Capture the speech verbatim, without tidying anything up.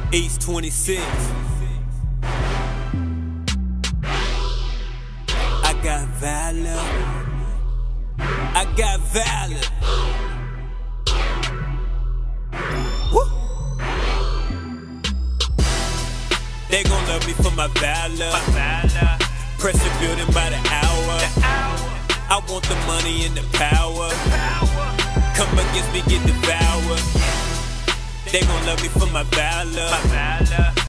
East twenty-six. I got valor. I got valor. Woo. They gon' love me for my valor. My valor. Pressure building by the hour. The hour. I want the money and the power. The power. Come against me, get devoured. They gon' love me for my valor. My valor.